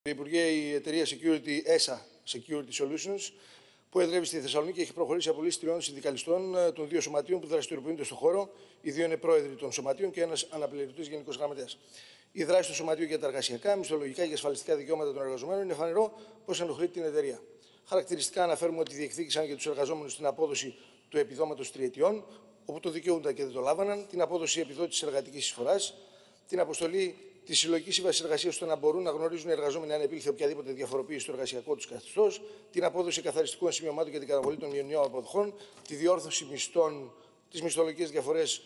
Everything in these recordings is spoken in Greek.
Υπουργέ, η εταιρεία ESA Security Solutions, που εδρεύει στη Θεσσαλονίκη, έχει προχωρήσει απολύσει 3 συνδικαλιστών των 2 σωματείων που δραστηριοποιούνται στον χώρο. Οι 2 είναι πρόεδροι των σωματείων και ένας αναπληρωτής γενικός γραμματέας. Η δράση του σωματείου για τα εργασιακά, μισθολογικά και ασφαλιστικά δικαιώματα των εργαζομένων είναι φανερό πως ενοχλεί την εταιρεία. Χαρακτηριστικά αναφέρουμε ότι διεκδίκησαν για τους εργαζόμενους την απόδοση του επιδόματος τριετιών, όπου το δικαιούνταν και δεν το λάβαναν, την απόδοση επιδότησης εργατικής εισφοράς, την αποστολή τη συλλογική σύμβαση εργασία ώστε να μπορούν να γνωρίζουν οι εργαζόμενοι αν επήλθε οποιαδήποτε διαφοροποίηση στο εργασιακό του καθεστώς, την απόδοση καθαριστικών σημειωμάτων για την καταβολή των μειωνιών αποδοχών, τη διόρθωση μισθών, τις μισθολογικές διαφορές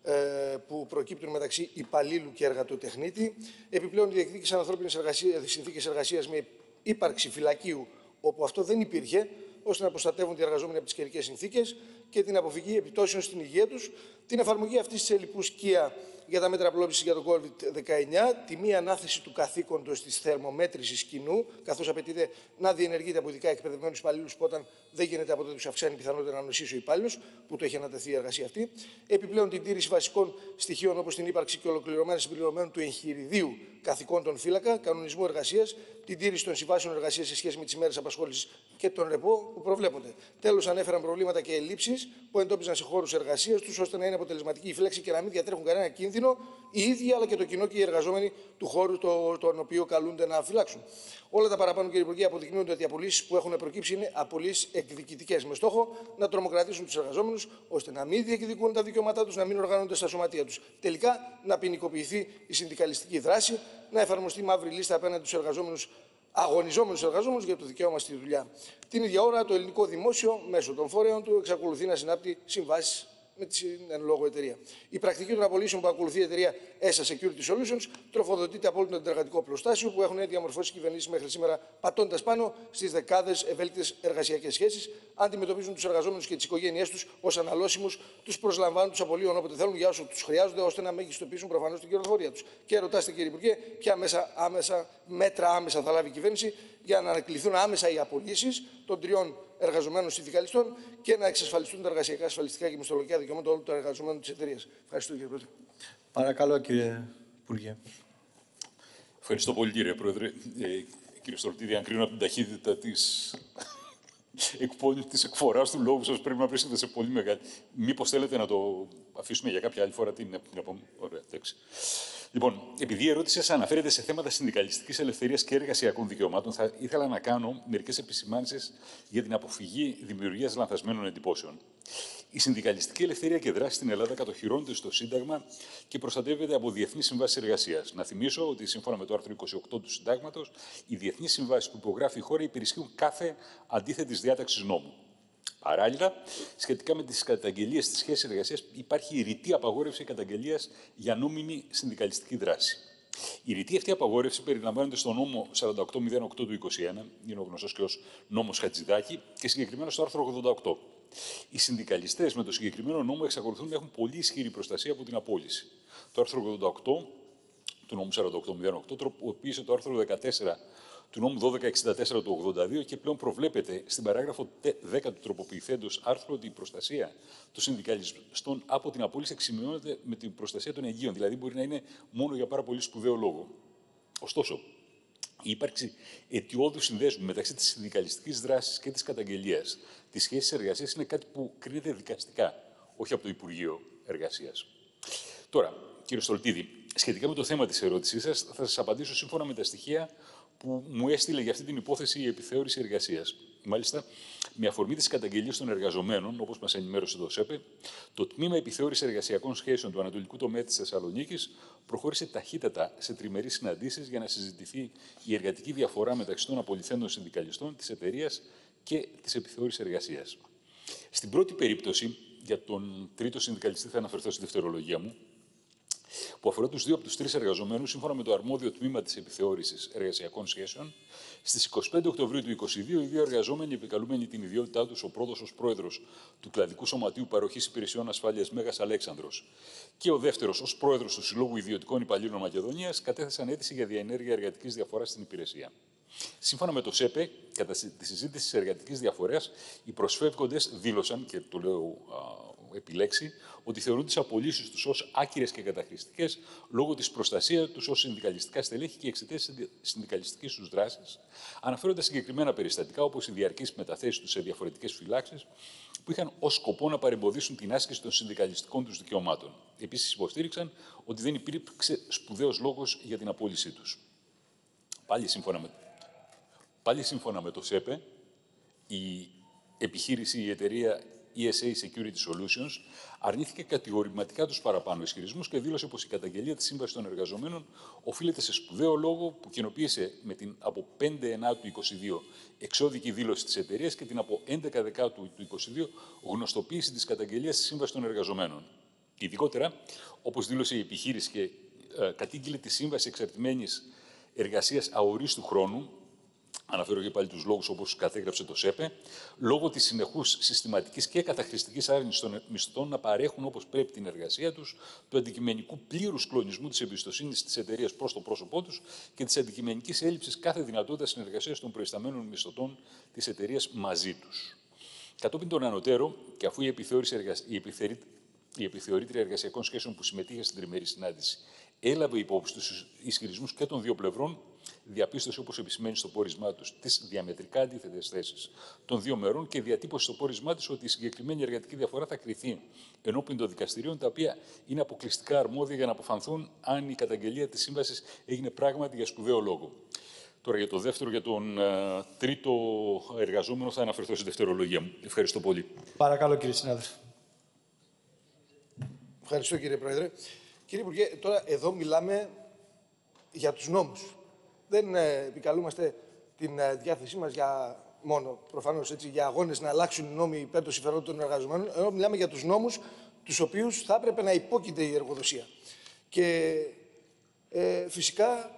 που προκύπτουν μεταξύ υπαλλήλου και εργατοτεχνίτη. Επιπλέον, διεκδίκησαν ανθρώπινες συνθήκες εργασίας με ύπαρξη φυλακίου, όπου αυτό δεν υπήρχε, ώστε να προστατεύουν οι εργαζόμενοι από τις καιρικές συνθήκες και την αποφυγή επιπτώσεων στην υγεία τους, την εφαρμογή αυτής της ελλειπούς σκία για τα μέτρα απλώμησης για τον COVID-19, τη μη ανάθεση του καθήκοντος της θερμομέτρησης κοινού, καθώς απαιτείται να διενεργείται από ειδικά εκπαιδευμένους υπαλλήλους που όταν δεν γίνεται από τότε τους αυξάνει η πιθανότητα να νοσήσει ο υπάλληλος, που το έχει ανατεθεί η εργασία αυτή. Επιπλέον, την τήρηση βασικών στοιχείων όπως την ύπαρξη και ολοκληρωμένα συμπληρωμένου του εγχειριδίου καθηκόντων φύλακα, κανονισμού εργασίας, την τήρηση των συμβάσεων εργασίας σε σχέση με τις ημέρες απασχόλησης και τον ρεπό που προβλέπονται. Τέλος, ανέφεραν προβλήματα και ελλείψεις που εντόπιζαν σε χώρους εργασίας τους, ώστε να είναι αποτελεσματική η φύλαξη και να μην διατρέχουν κανένα κίνδυνο οι ίδιοι αλλά και το κοινό και οι εργαζόμενοι του χώρου τον οποίο καλούνται να φυλάξουν. Όλα τα παραπάνω, κύριε Υπουργέ, αποδεικνύονται ότι οι απολύσεις που έχουν προκύψει είναι απολύσεις εκδικητικές, με στόχο να τρομοκρατήσουν τους εργαζόμενους, ώστε να μην διεκδικούν τα δικαιώματά τους, να μην οργανώνονται στα σωματεία τους. Τελικά, να ποινικοποιηθεί η συνδικαλιστική δράση, να εφαρμοστεί μαύρη λίστα απέναντι στους εργαζόμενους, αγωνιζόμενους εργαζόμενους για το δικαίωμα στη δουλειά. Την ίδια ώρα, το ελληνικό δημόσιο, μέσω των φορέων του, εξακολουθεί να συνάπτει συμβάσεις με την εν λόγω εταιρεία. Η πρακτική των απολύσεων που ακολουθεί η εταιρεία ESA Security Solutions τροφοδοτείται από όλο το εργατικό πλωστάσιο που έχουν διαμορφώσει κυβερνήσεις μέχρι σήμερα, πατώντας πάνω στις δεκάδες ευέλικτες εργασιακές σχέσεις, αντιμετωπίζουν τους εργαζόμενους και τις οικογένειές τους ως αναλώσιμους, τους προσλαμβάνουν, τους απολύουν όποτε θέλουν για όσο τους χρειάζονται, ώστε να μεγιστοποιήσουν προφανώς την κερδοφορία τους. Και ρωτάστε, κύριε Υπουργέ, ποια μέτρα άμεσα θα λάβει η κυβέρνηση για να ανακληθούν άμεσα οι απολύσεις των 3 εργαζομένων συνδικαλιστών και να εξασφαλιστούν τα εργασιακά, ασφαλιστικά και μισθολογικά δικαιώματα όλων των εργαζομένων της εταιρείας. Ευχαριστώ, κύριε Πρόεδρε. Παρακαλώ, κύριε Υπουργέ. Ευχαριστώ πολύ, κύριε Πρόεδρε. Κύριε Στολτίδη, αν κρίνω από την ταχύτητα της εκφοράς του λόγου σας, πρέπει να βρίσκεται σε πολύ μεγάλη. Μήπως θέλετε να το αφήσουμε για κάποια άλλη φορά την επόμενη. Ωραία, εντάξει. Λοιπόν, επειδή η ερώτηση σας αναφέρεται σε θέματα συνδικαλιστικής ελευθερίας και εργασιακών δικαιωμάτων, θα ήθελα να κάνω μερικές επισημάνσεις για την αποφυγή δημιουργίας λανθασμένων εντυπώσεων. Η συνδικαλιστική ελευθερία και δράση στην Ελλάδα κατοχυρώνεται στο Σύνταγμα και προστατεύεται από διεθνείς συμβάσεις εργασίας. Να θυμίσω ότι σύμφωνα με το άρθρο 28 του Συντάγματος, οι διεθνείς συμβάσεις που υπογράφει η χώρα υπερισχύουν κάθε αντίθετης διάταξης νόμου. Παράλληλα, σχετικά με τις καταγγελίες της σχέσης εργασίας, υπάρχει η ρητή απαγόρευση καταγγελίας για νόμιμη συνδικαλιστική δράση. Η ρητή αυτή απαγόρευση περιλαμβάνεται στο νόμο 4808 του 2021, είναι ο γνωστός και ως νόμος Χατζηδάκη, και συγκεκριμένα στο άρθρο 88. Οι συνδικαλιστές με το συγκεκριμένο νόμο εξακολουθούν να έχουν πολύ ισχυρή προστασία από την απόλυση. Το άρθρο 88 του νόμου 4808 τροποποίησε το άρθρο 14 του νόμου 1264 του 82 και πλέον προβλέπεται στην παράγραφο 10 του τροποποιηθέντος άρθρου ότι η προστασία των συνδικαλιστών από την απόλυση εξημειώνεται με την προστασία των εγγύων, δηλαδή μπορεί να είναι μόνο για πάρα πολύ σπουδαίο λόγο. Ωστόσο, η ύπαρξη αιτιώδου συνδέσμου μεταξύ της συνδικαλιστικής δράσης και της καταγγελίας της σχέσης εργασίας είναι κάτι που κρίνεται δικαστικά, όχι από το Υπουργείο Εργασίας. Τώρα, κύριε Στολτίδη, σχετικά με το θέμα της ερώτησής σας, θα σας απαντήσω σύμφωνα με τα στοιχεία που μου έστειλε για αυτή την υπόθεση η επιθεώρηση εργασίας. Μάλιστα, με αφορμή τις καταγγελίες των εργαζομένων, όπως μας ενημέρωσε το ΣΕΠΕ, το Τμήμα Επιθεώρησης Εργασιακών Σχέσεων του Ανατολικού Τομέα της Θεσσαλονίκης προχώρησε ταχύτατα σε τριμερείς συναντήσεις για να συζητηθεί η εργατική διαφορά μεταξύ των απολυθέντων συνδικαλιστών της εταιρείας και της επιθεώρησης εργασίας. Στην πρώτη περίπτωση, για τον τρίτο συνδικαλιστή, θα αναφερθώ στη δευτερολογία μου, που αφορά τους 2 από τους 3 εργαζομένους, σύμφωνα με το αρμόδιο τμήμα της επιθεώρησης εργασιακών σχέσεων, στις 25 Οκτωβρίου του 2022, οι 2 εργαζόμενοι, επικαλούμενοι την ιδιότητά τους, ο πρώτος ως πρόεδρος του Κλαδικού Σωματείου Παροχής Υπηρεσιών Ασφάλειας Μέγας Αλέξανδρος και ο δεύτερος ως πρόεδρος του Συλλόγου Ιδιωτικών Υπαλλήλων Μακεδονίας, κατέθεσαν αίτηση για διενέργεια εργατικής διαφοράς στην υπηρεσία. Σύμφωνα με το ΣΕΠΕ, κατά τη συζήτηση της εργατικής διαφοράς, οι προσφεύγοντες δήλωσαν, και το λέω επιλέξει, ότι θεωρούν τις απολύσεις τους ως άκυρες και καταχρηστικές λόγω της προστασίας τους ως συνδικαλιστικά στελέχη και εξαιτίας της συνδικαλιστικής τους δράσης, αναφέροντας συγκεκριμένα περιστατικά όπως οι διαρκείς μεταθέσεις τους σε διαφορετικές φυλάξεις, που είχαν ως σκοπό να παρεμποδίσουν την άσκηση των συνδικαλιστικών τους δικαιωμάτων. Επίσης, υποστήριξαν ότι δεν υπήρξε σπουδαίος λόγος για την απόλυσή τους. Πάλι σύμφωνα με το ΣΕΠΕ, η εταιρεία ESA Security Solutions αρνήθηκε κατηγορηματικά τους παραπάνω ισχυρισμούς και δήλωσε πως η καταγγελία της Σύμβασης των Εργαζομένων οφείλεται σε σπουδαίο λόγο που κοινοποίησε με την από 5/9/22 εξώδικη δήλωση της εταιρείας και την από 11/10/22 γνωστοποίηση της καταγγελίας της Σύμβασης των Εργαζομένων. Ειδικότερα, όπως δήλωσε η επιχείρηση και κατήγγειλε τη Σύμβαση Εξαρτημένης Εργασίας αορίστου χρόνου, αναφέρω και πάλι τους λόγους όπως κατέγραψε το ΣΕΠΕ, λόγω της συνεχούς συστηματικής και καταχρηστικής άρνησης των μισθωτών να παρέχουν όπως πρέπει την εργασία τους, του αντικειμενικού πλήρους κλονισμού της εμπιστοσύνης της εταιρείας προς το πρόσωπό τους και της αντικειμενικής έλλειψης κάθε δυνατότητας συνεργασίας των προϊσταμένων μισθωτών της εταιρείας μαζί τους. Κατόπιν των ανωτέρων, και αφού η επιθεωρήτρια εργασιακών σχέσεων που συμμετείχε στην τριμερή συνάντηση έλαβε υπόψη τους ισχυρισμούς και των δύο πλευρών, διαπίστωσε, όπως επισημαίνει στο πόρισμά τους, τις διαμετρικά αντίθετες θέσεις των δύο μερών και διατύπωσε στο πόρισμά της ότι η συγκεκριμένη εργατική διαφορά θα κριθεί ενώπιον των δικαστηρίων, τα οποία είναι αποκλειστικά αρμόδια για να αποφανθούν αν η καταγγελία της σύμβασης έγινε πράγματι για σπουδαίο λόγο. Τώρα για το δεύτερο, για τον τρίτο εργαζόμενο, θα αναφερθώ στη δευτερολογία μου. Ευχαριστώ πολύ. Παρακαλώ, κύριε συνάδελφε. Ευχαριστώ, κύριε Πρόεδρε. Κύριε Υπουργέ, τώρα εδώ μιλάμε για τους νόμους. Δεν επικαλούμαστε την διάθεσή μας για μόνο, προφανώς έτσι, για αγώνες να αλλάξουν οι νόμοι υπέρ των συμφερόντων των εργαζομένων. Εδώ μιλάμε για τους νόμους τους οποίους θα έπρεπε να υπόκειται η εργοδοσία. Και φυσικά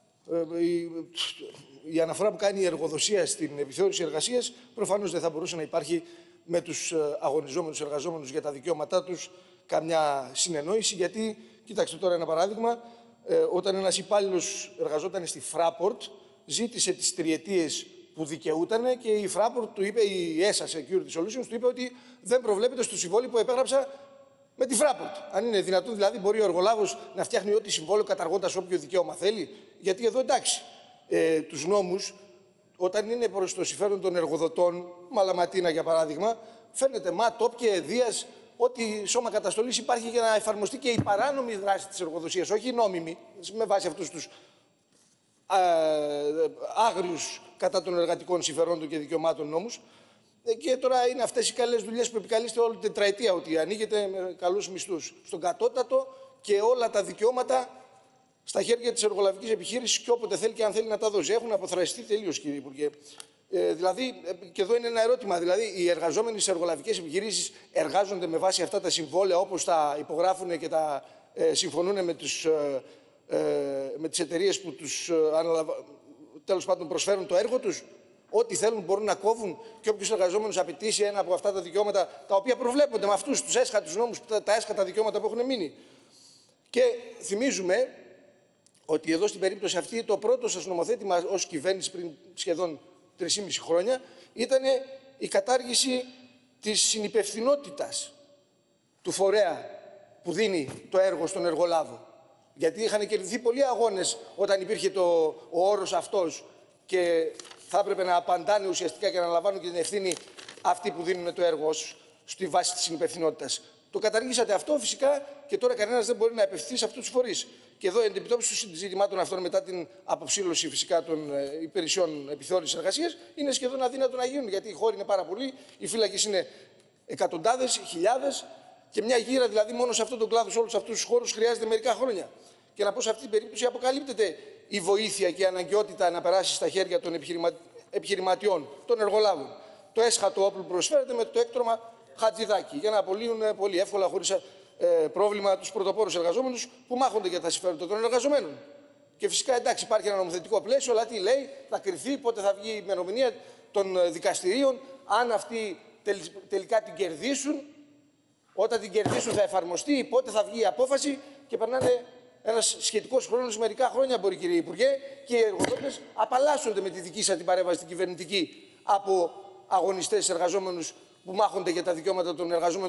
η αναφορά που κάνει η εργοδοσία στην επιθεώρηση εργασίας προφανώς δεν θα μπορούσε να υπάρχει με τους αγωνιζόμενους εργαζόμενους για τα δικαιώματά τους καμιά συνεννόηση, γιατί, κοιτάξτε τώρα ένα παράδειγμα, όταν ένας υπάλληλος εργαζόταν στη Fraport, ζήτησε τις τριετίες που δικαιούταν και η Fraport του είπε, η ESA Security Solutions του είπε ότι δεν προβλέπεται στο συμβόλαιο που επέγραψα με τη Fraport. Αν είναι δυνατόν, δηλαδή, μπορεί ο εργολάβος να φτιάχνει ό,τι συμβόλαιο καταργώντας όποιο δικαίωμα θέλει. Γιατί εδώ, εντάξει, τους νόμους, όταν είναι προς το συμφέρον των εργοδοτών, Μαλαματίνα για παράδειγμα, φαίνεται ΜΑΤ, και Δίας, ότι σώμα καταστολής υπάρχει για να εφαρμοστεί και η παράνομη δράση της εργοδοσίας, όχι η νόμιμη, με βάση αυτούς τους άγριους κατά των εργατικών συμφερόντων και δικαιωμάτων νόμους. Και τώρα είναι αυτές οι καλές δουλειές που επικαλείστε όλη την τετραετία, ότι ανοίγεται με καλούς μισθούς στον κατώτατο και όλα τα δικαιώματα στα χέρια της εργολαβικής επιχείρησης και όποτε θέλει και αν θέλει να τα δώσει. Έχουν αποθραστεί τελείως, κύριε Υπουργέ. Δηλαδή, και εδώ είναι ένα ερώτημα, δηλαδή, οι εργαζόμενοι στις εργολαβικές επιχειρήσεις εργάζονται με βάση αυτά τα συμβόλαια όπως τα υπογράφουν και τα συμφωνούν με τις εταιρείες που τους τέλος πάντων προσφέρουν το έργο τους. Ό,τι θέλουν μπορούν να κόβουν και όποιος εργαζόμενος απαιτήσει ένα από αυτά τα δικαιώματα, τα οποία προβλέπονται με αυτούς τους έσχατους νόμους, τα έσχατα δικαιώματα που έχουν μείνει. Και θυμίζουμε ότι εδώ στην περίπτωση αυτή το πρώτο σας νομοθέτημα ως κυβέρνηση πριν σχεδόν 3,5 χρόνια ήταν η κατάργηση της συνυπευθυνότητας του φορέα που δίνει το έργο στον εργολάβο. Γιατί είχαν κερδιθεί πολλοί αγώνες όταν υπήρχε ο όρος αυτός και θα έπρεπε να απαντάνε ουσιαστικά και να λαμβάνουν και την ευθύνη αυτοί που δίνουν το έργο στη βάση της συνυπευθυνότητας. Το καταργήσατε αυτό φυσικά και τώρα κανένας δεν μπορεί να απευθυνθεί σε αυτούς τους φορείς. Και εδώ η αντιμετώπιση των ζητημάτων αυτών μετά την αποψήλωση φυσικά των υπηρεσιών επιθεώρησης εργασίας είναι σχεδόν αδύνατο να γίνουν, γιατί οι χώροι είναι πάρα πολλοί, οι φύλακες είναι εκατοντάδες, χιλιάδες και μια γύρα δηλαδή μόνο σε αυτόν τον κλάδο, σε όλους αυτούς τους χώρους χρειάζεται μερικά χρόνια. Και να πω σε αυτή την περίπτωση αποκαλύπτεται η βοήθεια και η αναγκαιότητα να περάσει στα χέρια των επιχειρηματιών, των εργολάβων. Το έσχατο όπλο που προσφέρεται με το έκτρωμα Χατζηδάκη, για να απολύουν πολύ εύκολα, χωρίς πρόβλημα, τους πρωτοπόρους εργαζόμενους που μάχονται για τα συμφέροντα των εργαζομένων. Και φυσικά, εντάξει, υπάρχει ένα νομοθετικό πλαίσιο, αλλά τι λέει, θα κριθεί πότε θα βγει η ημερομηνία των δικαστηρίων, αν αυτοί τελικά την κερδίσουν, όταν την κερδίσουν θα εφαρμοστεί, πότε θα βγει η απόφαση και περνάνε ένας σχετικός χρόνος, μερικά χρόνια μπορεί, κύριε Υπουργέ, και οι εργοδότες απαλλάσσονται με τη δική σας την παρέμβαση την κυβερνητική από αγωνιστές εργαζόμενους που μάχονται για τα δικαιώματα των εργαζόμενων τους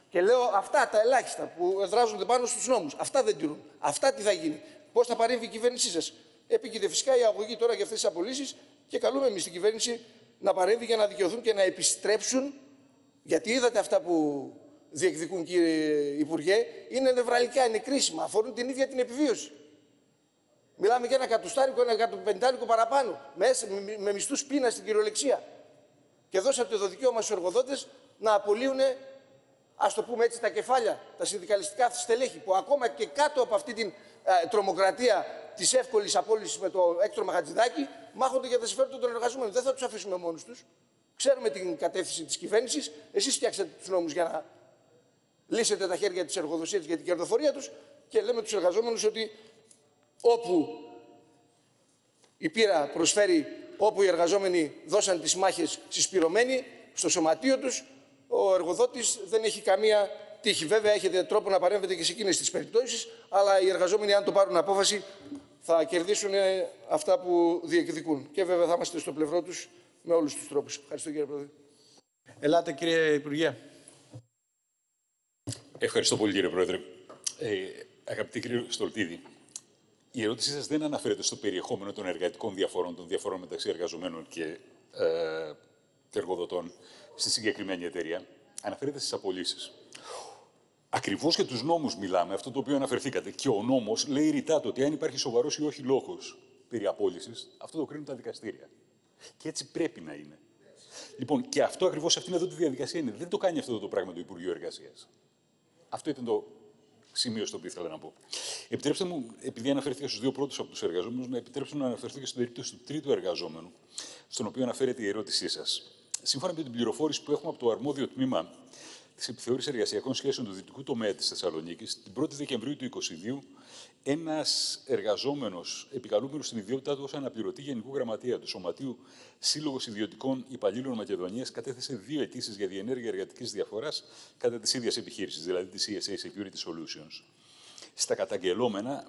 Και λέω αυτά τα ελάχιστα που εδράζονται πάνω στους νόμους. Αυτά δεν τηρούν. Αυτά τι θα γίνει. Πώς θα παρέμβει η κυβέρνησή σας. Επίκειται φυσικά η αγωγή τώρα για αυτές τις απολύσεις και καλούμε εμείς την κυβέρνηση να παρέμβει για να δικαιωθούν και να επιστρέψουν. Γιατί είδατε αυτά που διεκδικούν, κύριε Υπουργέ, είναι νευραλικά, είναι κρίσιμα, αφορούν την ίδια την επιβίωση. Μιλάμε για ένα εκατοστάρικο, ένα εκατοπεντάρικο παραπάνω, με μισθούς πείνα στην κυριολεξία. Και δώσατε το δικαίωμα στους εργοδότες να απολύουν, ας το πούμε έτσι, τα κεφάλια, τα συνδικαλιστικά στελέχη, που ακόμα και κάτω από αυτή την τρομοκρατία της εύκολης απόλυσης με το έκτρωμα Χατζηδάκη, μάχονται για τα συμφέροντα των εργαζομένων. Δεν θα τους αφήσουμε μόνους τους. Ξέρουμε την κατεύθυνση της κυβέρνησης. Εσείς φτιάξατε τους νόμους για να λύσετε τα χέρια της εργοδοσίας για την κερδοφορία τους και λέμε τους εργαζόμενους ότι όπου η πείρα προσφέρει, όπου οι εργαζόμενοι δώσαν τις μάχες συσπηρωμένοι στο σωματείο τους, ο εργοδότης δεν έχει καμία τύχη. Βέβαια, έχετε τρόπο να παρέμβετε και σε εκείνες τις περιπτώσεις, αλλά οι εργαζόμενοι, αν το πάρουν απόφαση, θα κερδίσουν αυτά που διεκδικούν. Και βέβαια θα είμαστε στο πλευρό τους με όλους τους τρόπους. Ευχαριστώ, κύριε Πρόεδρε. Ελάτε, κύριε Υπουργέ. Ευχαριστώ πολύ, κύριε Πρόεδρε. Αγαπητή κύριε Στολτίδη, η ερώτησή σας δεν αναφέρεται στο περιεχόμενο των εργατικών διαφορών, των διαφορών μεταξύ εργαζομένων και εργοδοτών στη συγκεκριμένη εταιρεία. Αναφέρεται στις απολύσεις. Ακριβώς για τους νόμους μιλάμε, αυτό το οποίο αναφερθήκατε. Και ο νόμος λέει ρητά το ότι αν υπάρχει σοβαρός ή όχι λόγος περί απόλυσης, αυτό το κρίνουν τα δικαστήρια. Και έτσι πρέπει να είναι. Λοιπόν, και αυτό ακριβώς, αυτήν εδώ τη διαδικασία είναι. Δεν το κάνει αυτό το πράγμα το Υπουργείο Εργασίας. Αυτό ήταν το σημείο στο οποίο ήθελα να πω. Επιτρέψτε μου, επειδή αναφέρθηκα στους δύο πρώτους από τους εργαζόμενους, να επιτρέψω να αναφερθώ και στην περίπτωση του τρίτου εργαζόμενου, στον οποίο αναφέρεται η ερώτησή σας. Σύμφωνα με την πληροφόρηση που έχουμε από το αρμόδιο τμήμα της επιθεώρησης εργασιακών σχέσεων του δυτικού τομέα της Θεσσαλονίκης, την 1η Δεκεμβρίου του 2022, ένας εργαζόμενος, επικαλούμενος στην ιδιότητά του ως αναπληρωτή Γενικού Γραμματέα του Σωματείου Σύλλογος Ιδιωτικών Υπαλλήλων Μακεδονίας, κατέθεσε 2 αιτήσεις για διενέργεια εργατικής διαφοράς κατά της ίδιας επιχείρησης, δηλαδή της CSA Security Solutions. Στα καταγγελόμενα,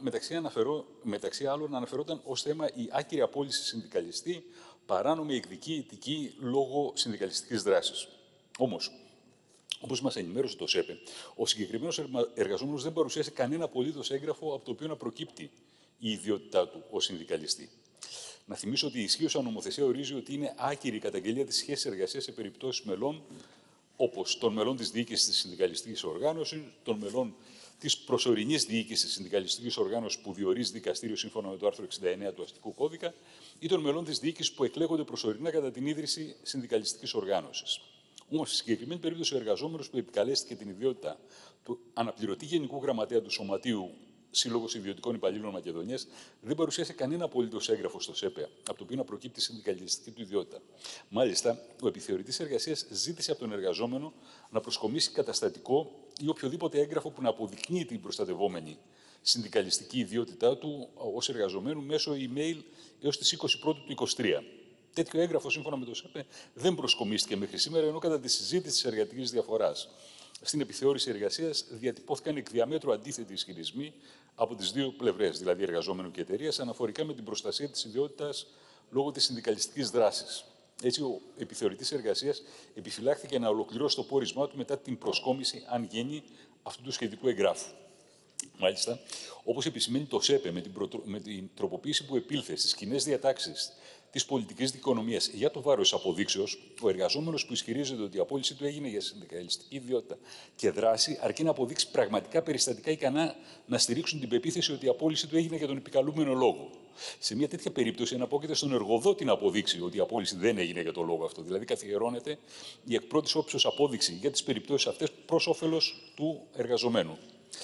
μεταξύ άλλων, αναφερόταν ως θέμα η άκυρη απόλυση συνδικαλιστή, παράνομη εκδική ηθική λόγω συνδικαλιστικής δράσης. Όμως, όπως μας ενημέρωσε το ΣΕΠΕ, ο συγκεκριμένος εργαζόμενος δεν παρουσίασε κανένα απολύτως έγγραφο από το οποίο να προκύπτει η ιδιότητά του ως συνδικαλιστή. Να θυμίσω ότι η ισχύουσα νομοθεσία ορίζει ότι είναι άκυρη η καταγγελία της σχέσης εργασίας σε περιπτώσεις μελών, όπως των μελών της διοίκησης της συνδικαλιστικής οργάνωσης, των μελών της προσωρινής διοίκησης της συνδικαλιστικής οργάνωσης που διορίζει δικαστήριο σύμφωνα με το άρθρο 69 του Αστικού Κώδικα ή των μελών της διοίκησης που εκλέγονται προσωρινά κατά την ίδρυση συνδικαλιστικής οργάνωσης. Όμως, στη συγκεκριμένη περίπτωση, ο εργαζόμενος που επικαλέστηκε την ιδιότητα του αναπληρωτή Γενικού Γραμματέα του Σωματείου Σύλλογος Ιδιωτικών Υπαλλήλων Μακεδονίας δεν παρουσίασε κανένα απολύτως έγγραφο στο ΣΕΠΕ, από το οποίο να προκύπτει η συνδικαλιστική του ιδιότητα. Μάλιστα, ο επιθεωρητής εργασίας ζήτησε από τον εργαζόμενο να προσκομίσει καταστατικό ή οποιοδήποτε έγγραφο που να αποδεικνύει την προστατευόμενη συνδικαλιστική ιδιότητά του ως εργαζομένου μέσω email έως τις 20 Πρώτου του 2023. Τέτοιο έγγραφο, σύμφωνα με το ΣΕΠΕ, δεν προσκομίστηκε μέχρι σήμερα, ενώ κατά τη συζήτηση της εργατικής διαφοράς στην επιθεώρηση εργασίας διατυπώθηκαν εκ διαμέτρου αντίθετοι ισχυρισμοί από τις δύο πλευρές, δηλαδή εργαζόμενου και εταιρείας, αναφορικά με την προστασία της ιδιότητας λόγω της συνδικαλιστικής δράσης. Έτσι, ο επιθεωρητής εργασίας επιφυλάχθηκε να ολοκληρώσει το πόρισμά του μετά την προσκόμιση, αν γίνει, αυτού του σχετικού εγγράφου. Μάλιστα, όπως επισημαίνει το ΣΕΠΕ με την τροποποίηση που επήλθε στις κοινές διατάξεις της πολιτικής δικονομίας για το βάρος αποδείξεως, ο εργαζόμενος που ισχυρίζεται ότι η απόλυση του έγινε για συνδικαλιστική ιδιότητα και δράση, αρκεί να αποδείξει πραγματικά περιστατικά ικανά να στηρίξουν την πεποίθηση ότι η απόλυση του έγινε για τον επικαλούμενο λόγο. Σε μια τέτοια περίπτωση, εναπόκειται στον εργοδότη να αποδείξει ότι η απόλυση δεν έγινε για τον λόγο αυτό. Δηλαδή, καθιερώνεται η εκ πρώτης όψεως απόδειξη για τις περιπτώσεις αυτές προς όφελος του εργαζομένου.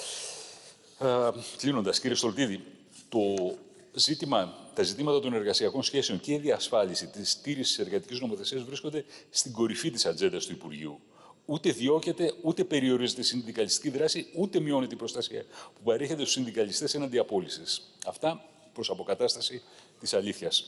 Κλείνοντας, κύριε Στολτίδη, τα ζητήματα των εργασιακών σχέσεων και η διασφάλιση της στήρησης της εργατικής νομοθεσίας βρίσκονται στην κορυφή της ατζέντας του Υπουργείου. Ούτε διώκεται, ούτε περιορίζεται η συνδικαλιστική δράση, ούτε μειώνεται η προστασία που παρέχεται στους συνδικαλιστές έναντι απόλυσης. Αυτά προς αποκατάσταση της αλήθειας.